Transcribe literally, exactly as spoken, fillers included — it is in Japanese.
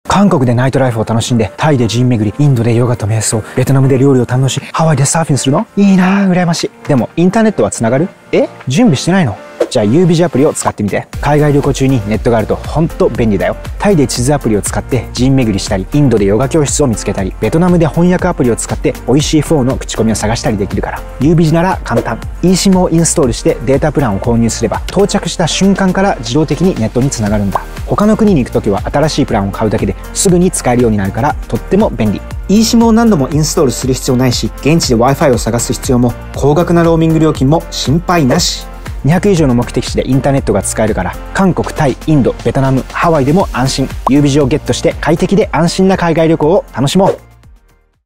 韓国でナイトライフを楽しんで、タイで寺院巡り、インドでヨガと瞑想、ベトナムで料理を堪能し、ハワイでサーフィンするのいいなぁ、羨ましい。でもインターネットは繋がる？え？準備してないの？じゃあ ユービジ アプリを使ってみて。海外旅行中にネットがあるとほんと便利だよ。タイで地図アプリを使って寺院巡りしたり、インドでヨガ教室を見つけたり、ベトナムで翻訳アプリを使って美味しいフォーの口コミを探したりできるから。ユービジ なら簡単。eSIM をインストールしてデータプランを購入すれば、到着した瞬間から自動的にネットにつながるんだ。他の国に行くときは新しいプランを買うだけですぐに使えるようになるから、とっても便利。eSIM を何度もインストールする必要ないし、現地で Wi-Fi を探す必要も、高額なローミング料金も心配なし。にひゃく以上の目的地でインターネットが使えるから、韓国、タイ、インド、ベトナム、ハワイでも安心。ユービジ をゲットして快適で安心な海外旅行を楽しもう。